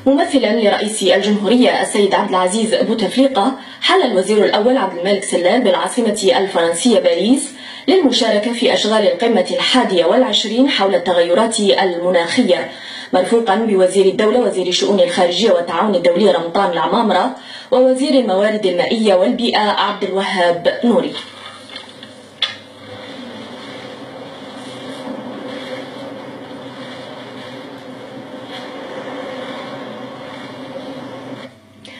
ممثلا لرئيس الجمهورية السيد عبد العزيز بوتفليقة، حل الوزير الأول عبد الملك سلال بالعاصمة الفرنسية باريس للمشاركة في أشغال القمة 21 حول التغيرات المناخية، مرفوقا بوزير الدولة وزير الشؤون الخارجية والتعاون الدولي رمضان العمامرة ووزير الموارد المائية والبيئة عبد الوهاب نوري.